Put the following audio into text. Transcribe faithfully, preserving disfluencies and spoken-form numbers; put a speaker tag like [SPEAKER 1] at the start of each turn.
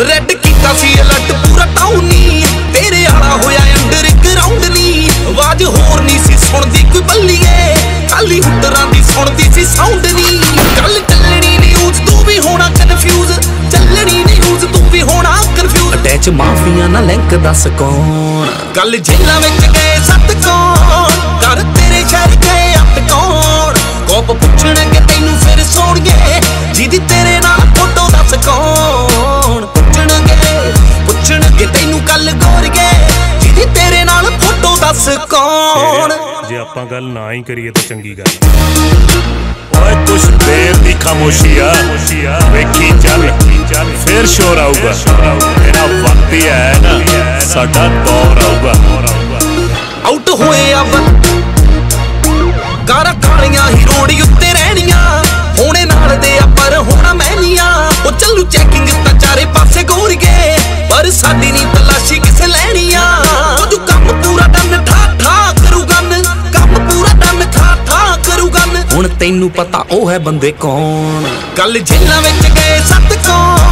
[SPEAKER 1] Red ਕੀਤਾ ਸੀ alert ਪੂਰਾ town ਨੀ, ਤੇਰੇ ਆਲਾ ਹੋਇਆ ਅੰਡਰ ਗਰਾਊਂਡ ਨੀ। ਆਵਾਜ਼ ਹੋਰ ਨਹੀਂ ਸੀ ਸੁਣਦੀ ਕੋਈ ਬੱਲੀਏ, ਖਾਲੀ ਹੁੱਟਰਾਂ ਦੀ ਸੁਣਦੀ ਸੀ ਸਾਊਂਡ ਨੀ। ਗੱਲ ਚੱਲਣੀ ਨਿਊਜ਼ ਤੂੰ ਵੀ ਹੋਣਾ ਕਨਫਿਊਜ਼, ਚੱਲਣੀ ਨਿਊਜ਼ ਤੂੰ ਵੀ ਹੋਣਾ ਕਨਫਿਊਜ਼। ਅਟੈਚ ਮਾਫੀਆ ਨਾਲ ਲਿੰਕ ਦੱਸ ਕੌਣ, ਗੱਲ ਜੇਲਾਂ ਵਿੱਚ ਗਏ ਸੱਤ ਕੌਣ, ਕਰ ਤੇਰੇ ਸ਼ਹਿਰ ਗਏ ਅੱਤ ਕੌਣ। ਕੋਪ ਪੁੱਛਣਗੇ ਤੈਨੂੰ ਫਿਰ ਸੋਣਗੇ, ਜਿਹਦੀ ਤੇਰੇ ਨਾਲ ਫੋਟੋ ਦੱਸ ਕੌਣ। ਪੁੱਛਣਗੇ ਪੁੱਛਣਗੇ ਤੈਨੂੰ ਕੱਲ ਗੋਰੀਏ, ਜਿਹਦੀ ਤੇਰੇ ਨਾਲ ਫੋਟੋ ਦੱਸ ਕੌਣ।
[SPEAKER 2] ਜੇ ਆਪਾਂ ਗੱਲ ਨਾ ਹੀ ਕਰੀਏ ਤਾਂ ਚੰਗੀ ਗੱਲ। ਓਏ ਕੁਛ ਦੇਰ ਦੀ ਖਾਮੋਸ਼ੀ ਆ, ਵੇਖੀ ਚੱਲ ਫੇਰ ਸ਼ੋਰ ਆਊਗਾ। ਇਹਦਾ ਵਕਤ ਹੀ ਹੈ ਨਾ, ਸਾਡਾ ਦੌਰ ਆਊਗਾ।
[SPEAKER 1] ਆਊਟ ਹੋਏ ਆ ਗਾਰਾਂ ਖਾਲੀਆਂ ਹੀ ਰੋੜੀ ਉੱਤੇ ਰਹਿਣੀਆਂ, ਹੋਣੇ ਨਾਲ ਦੇ ਆ ਪਰ ਹੋਣਾ ਮਹਿਨੀਆਂ। ਉਹ ਚੱਲੂ ਚੈਕਿੰਗ ਤਾਂ ਚਾਰੇ ਪਾਸੇ ਗੋਰੀਏ, ਪਰ ਸਾਡੀ ਨਹੀਂ ਤਲਾਸ਼ੀ ਕਿਸੇ ਲੈਣੀਆਂ। ਉਹ ਕੰਮ ਪੂਰਾ ਡੰਨ ਠਾ ਠਾ ਕਰੂ ਗੰਨ, ਕੰਮ ਪੂਰਾ ਡੰਨ ਠਾ ਠਾ ਕਰੂ ਗੰਨ। ਹੁਣ ਤੈਨੂੰ ਪਤਾ ਉਹ ਹੈ ਬੰਦੇ ਕੌਣ, ਗੱਲ ਜੇਲਾਂ ਵਿੱਚ ਗਏ ਸੱਤ ਕੌਣ।